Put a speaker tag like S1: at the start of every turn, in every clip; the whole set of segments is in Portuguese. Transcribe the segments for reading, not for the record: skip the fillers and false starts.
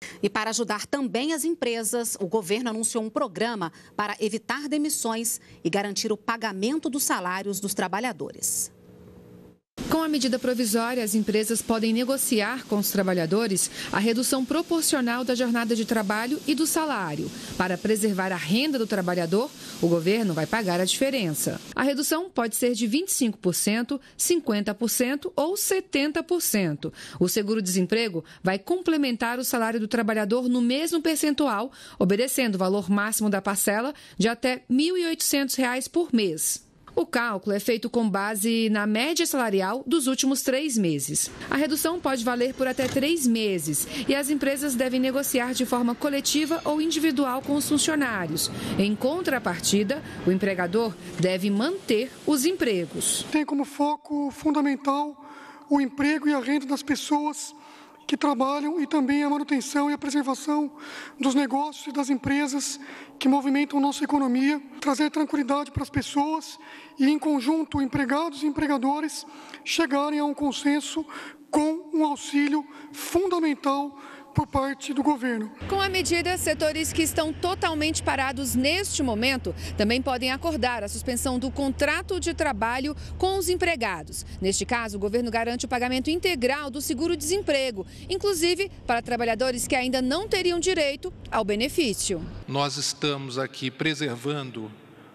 S1: E para ajudar também as empresas, o governo anunciou um programa para evitar demissões e garantir o pagamento dos salários dos trabalhadores.
S2: Com a medida provisória, as empresas podem negociar com os trabalhadores a redução proporcional da jornada de trabalho e do salário. Para preservar a renda do trabalhador, o governo vai pagar a diferença. A redução pode ser de 25%, 50% ou 70%. O seguro-desemprego vai complementar o salário do trabalhador no mesmo percentual, obedecendo o valor máximo da parcela de até R$ 1.800 por mês. O cálculo é feito com base na média salarial dos últimos 3 meses. A redução pode valer por até 3 meses e as empresas devem negociar de forma coletiva ou individual com os funcionários. Em contrapartida, o empregador deve manter os empregos.
S3: Tem como foco fundamental o emprego e a renda das pessoas que trabalham e também a manutenção e a preservação dos negócios e das empresas que movimentam nossa economia, trazer tranquilidade para as pessoas e, em conjunto, empregados e empregadores chegarem a um consenso com um auxílio fundamental por parte do governo.
S2: Com a medida, setores que estão totalmente parados neste momento também podem acordar a suspensão do contrato de trabalho com os empregados. Neste caso, o governo garante o pagamento integral do seguro-desemprego, inclusive para trabalhadores que ainda não teriam direito ao benefício.
S4: Nós estamos aqui preservando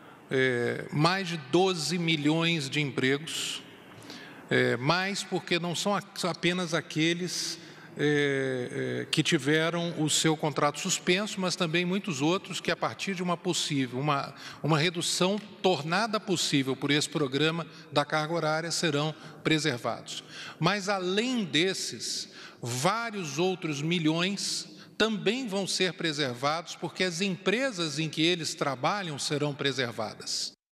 S4: mais de 12 milhões de empregos, mais porque não são apenas aqueles que tiveram o seu contrato suspenso, mas também muitos outros que, a partir de uma redução tornada possível por esse programa da carga horária, serão preservados. Mas, além desses, vários outros milhões também vão ser preservados, porque as empresas em que eles trabalham serão preservadas.